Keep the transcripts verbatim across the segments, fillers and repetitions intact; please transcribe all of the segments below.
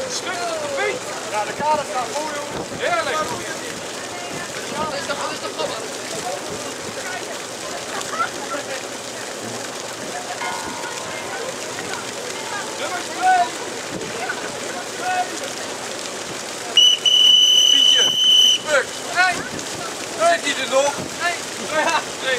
Schudden op de fiets. Ja, de kader staat voor, jongens. Heerlijk. Dat is toch, dat is toch grappig? Nummer twee. Pietje. Puk. Nee. Zit hij er nog? Nee. Ja, nee.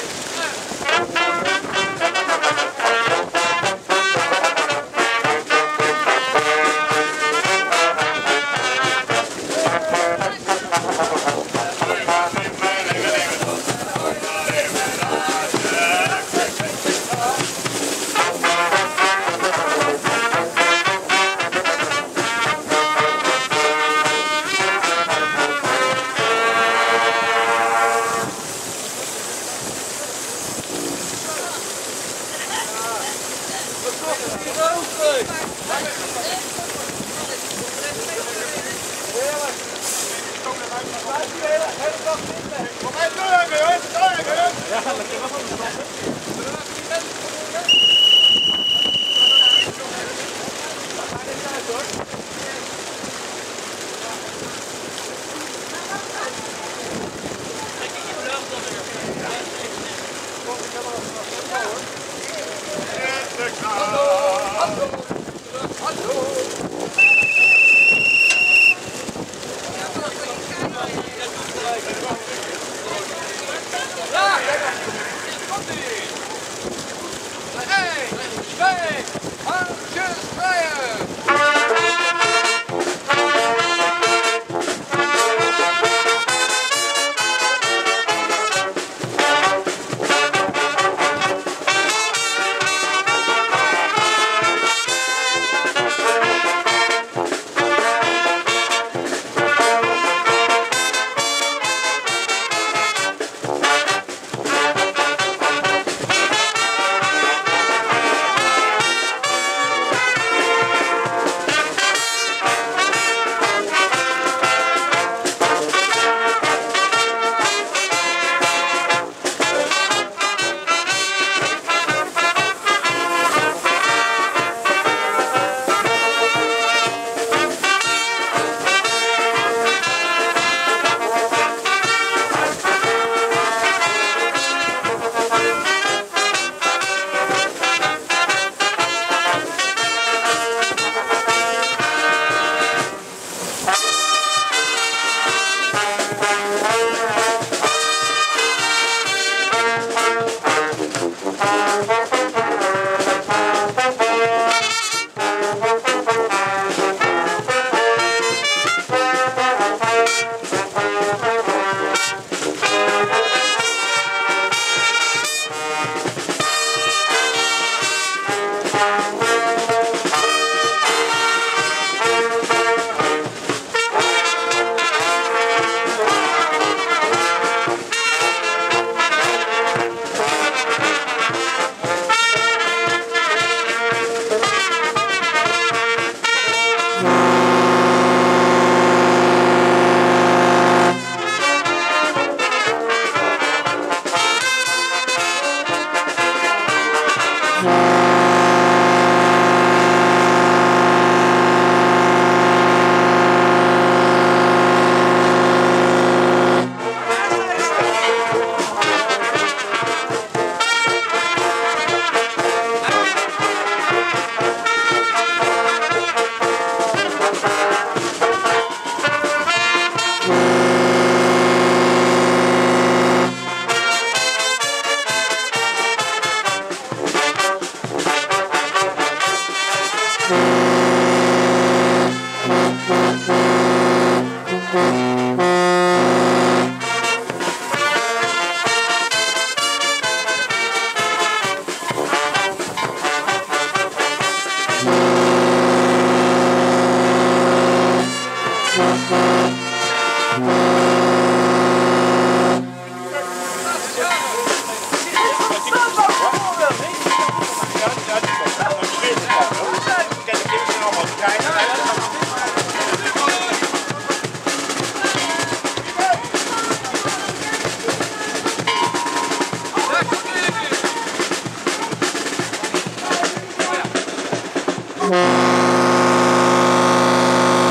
Yeah.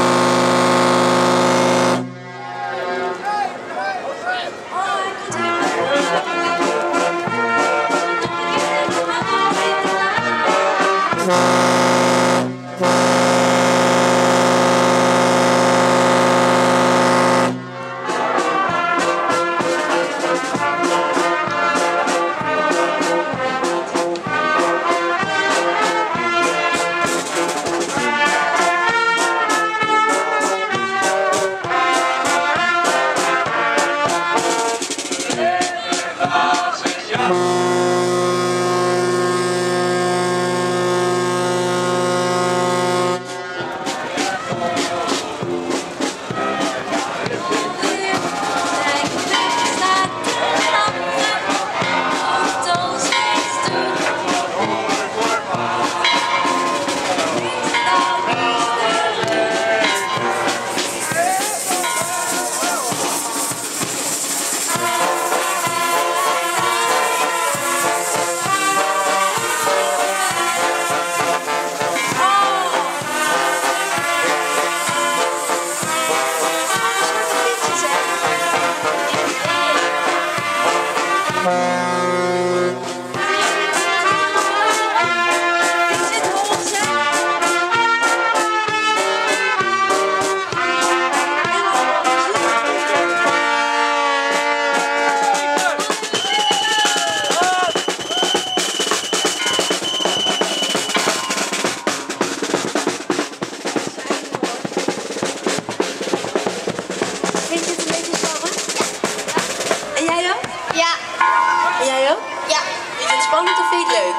leuk?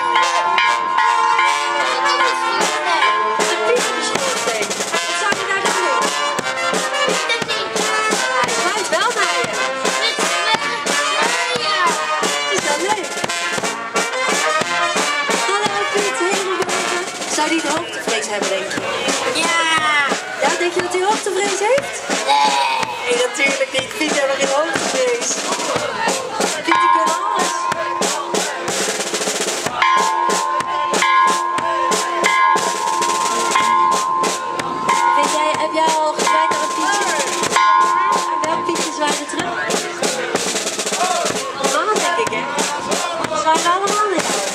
Een piep op de schoorsteen. Wat zou je daar dan doen? Hij zwaait wel naar je. Het is wel leuk. Hallo Piet, helemaal boven. Zou die hoogtevrees hebben, denk je? Ja! Ja, denk je dat hij hoogtevrees heeft? Nee, natuurlijk niet. Piet heeft geen hoogtevrees. Piet, die kan alles. Vind jij, heb jij al gezwaaid naar een Pietje? En welk Pietje zwaaide terug? Allemaal, denk ik, hè? We zwaaien allemaal naar jou.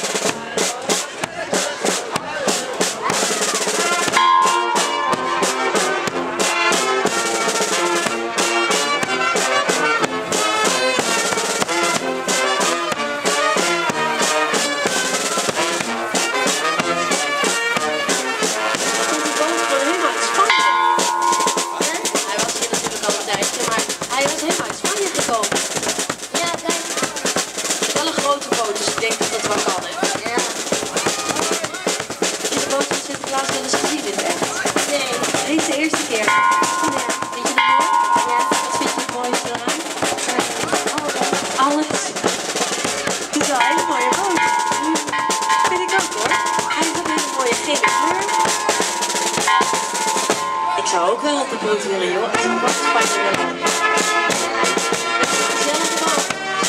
Hij was helemaal uit Spanje gekomen. Ja, kijk. Wel een grote boot, dus ik denk dat dat wel kan. Hè? Ja. Heb je de boot van Sinterklaas wel eens gezien in het echt? Nee. Dit is de eerste keer. Ja. Vind je het mooi? Ja. Wat vind je het mooiste eraan? Alles. Het is wel een hele mooie boot. Vind ik ook hoor. Hij heeft ook een hele mooie gele kleur. Ik zou ook wel op de boot willen, joh. Als ik wat Spanje willen. Gezellige boot.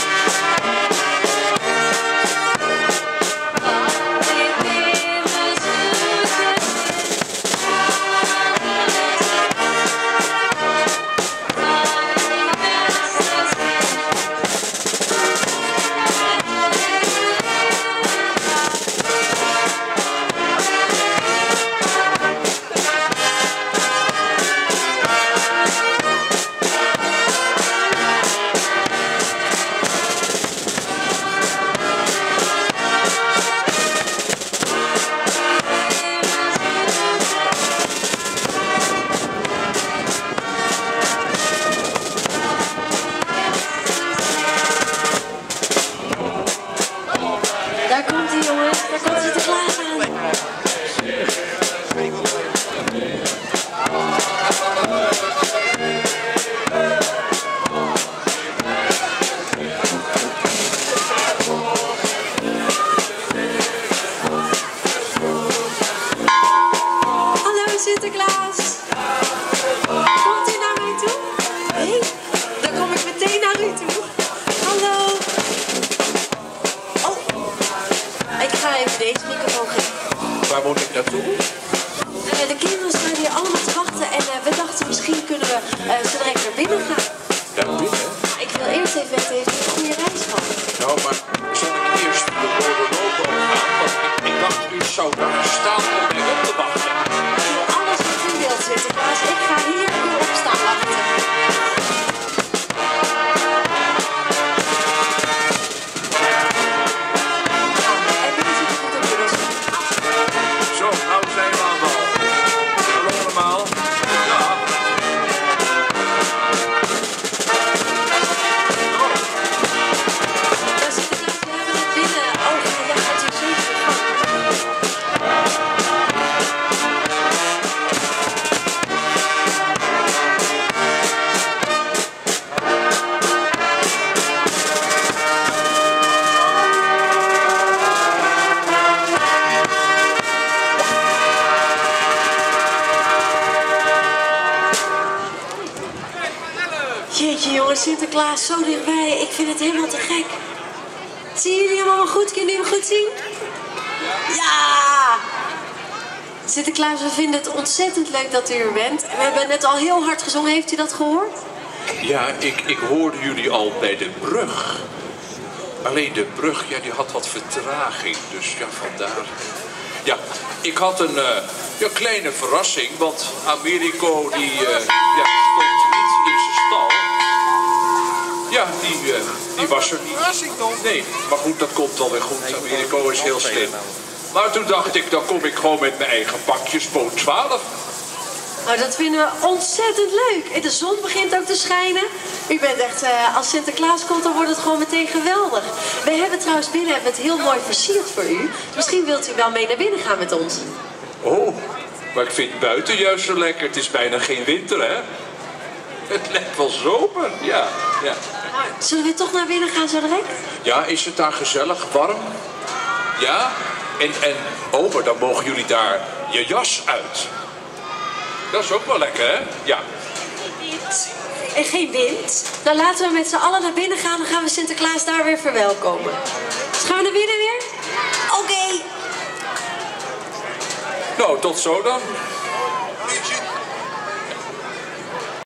Daar komt hij, jongens. Daar komt Sinterklaas aan. Hallo Sinterklaas. Komt u naar mij toe? Nee? Dan kom ik meteen naar u toe. Hallo. Oh. Ik ga even deze microfoon geven. Waar moet ik naartoe? Uh, de kinderen staan hier allemaal te wachten en uh, we dachten misschien kunnen we uh, zo direct naar binnen gaan. Daar binnen? Ik wil eerst even weten, heeft u een goede reis gehad? Nou, maar zal ik eerst de rode logo gaan? Want ik, ik dacht, u zou daar staan om mij op te wachten. Ik wil alles wat u wilt, Sinterklaas. Ik ga hier u op staan wachten. Nou, en nu zit ik het inmiddels. Zo, nou zijn we aan de bal. Hallo allemaal. Ja. Ja, Sinterklaas, we hebben het binnen. Oh, ja, gaat u zeker de gang. Jeetje jongens, Sinterklaas zo dichtbij. Ik vind het helemaal te gek. Zien jullie hem allemaal goed? Kunnen jullie hem goed zien? Ja! Sinterklaas, we vinden het ontzettend leuk dat u er bent. We hebben net al heel hard gezongen. Heeft u dat gehoord? Ja, ik, ik hoorde jullie al bij de brug. Alleen de brug, ja, die had wat vertraging. Dus ja, vandaar. Ja, ik had een uh, ja, kleine verrassing. Want Americo, die, uh, ja, stond niet in zijn stal. Ja, die, uh, die was er niet. Nee, maar goed, dat komt alweer goed. Americo is heel slim. Maar toen dacht ik, dan kom ik gewoon met mijn eigen pakjes, boot twaalf. Nou, dat vinden we ontzettend leuk. En de zon begint ook te schijnen. Ik ben echt, uh, als Sinterklaas komt, dan wordt het gewoon meteen geweldig. We hebben trouwens binnen hebben het heel mooi versierd voor u. Misschien wilt u wel mee naar binnen gaan met ons. Oh, maar ik vind buiten juist zo lekker. Het is bijna geen winter, hè? Het lijkt wel zomer, ja. ja. Zullen we toch naar binnen gaan zo direct? Ja, is het daar gezellig, warm? Ja? En, en, oh, maar dan mogen jullie daar je jas uit. Dat is ook wel lekker, hè? Ja. En geen wind. Nou, laten we met z'n allen naar binnen gaan. Dan gaan we Sinterklaas daar weer verwelkomen. Dus gaan we naar binnen weer? Oké. Okay. Nou, tot zo dan.